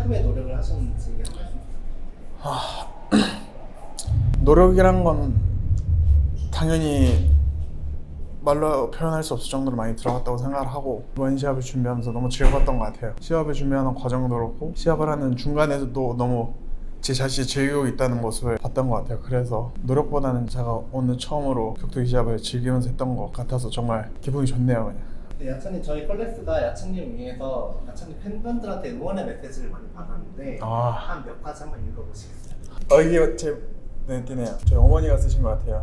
만큼의 노력을 하셨는지 노력이란 건 당연히 말로 표현할 수 없을 정도로 많이 들어갔다고 생각을 하고, 이번 시합을 준비하면서 너무 즐거웠던 것 같아요. 시합을 준비하는 과정도 그렇고 시합을 하는 중간에서도 너무 제 자신이 즐기고 있다는 모습을 봤던 것 같아요. 그래서 노력보다는 제가 오늘 처음으로 격투기 시합을 즐기면서 했던 것 같아서 정말 기분이 좋네요. 그냥. 네, 야찬님, 저희 컬렉스가 야찬님 위해서 야찬님 팬분들한테 응원의 메시지를 많이 받았는데 한 몇 가지 한번 읽어보시겠어요? 이게 제 띠네요. 저희 어머니가 쓰신 것 같아요.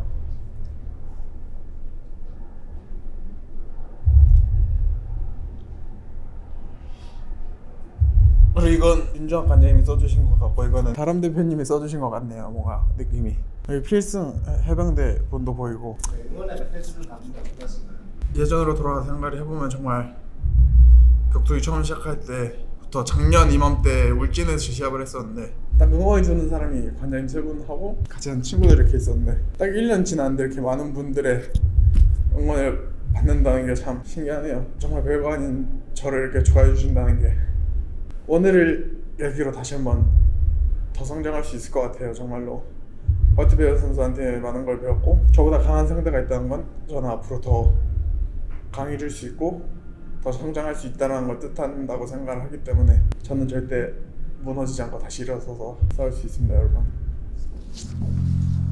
그리고 이건 윤정학 관장님이 써주신 것 같고, 이거는 다람 대표님이 써주신 것 같네요. 뭔가 느낌이. 여기 필승 해병대 분도 보이고. 네, 응원의 메시지를 받는데 어떠신가요? 예전으로 돌아가 생각을 해보면 정말 격투기 처음 시작할 때부터 작년 이맘때 울진에서 시합을 했었는데, 딱 응원해주는 사람이 관장님 세 분하고 같이 한 친구들 이렇게 있었는데, 딱 1년 지났는데 이렇게 많은 분들의 응원을 받는다는 게 참 신기하네요. 정말 별거 아닌 저를 이렇게 좋아해 주신다는 게 오늘을 계기로 다시 한번 더 성장할 수 있을 것 같아요. 정말로 화이트베어 선수한테 많은 걸 배웠고, 저보다 강한 상대가 있다는 건 저는 앞으로 더 강해질 수 있고 더 성장할 수 있다는 걸 뜻한다고 생각을 하기 때문에 저는 절대 무너지지 않고 다시 일어서서 싸울 수 있습니다, 여러분.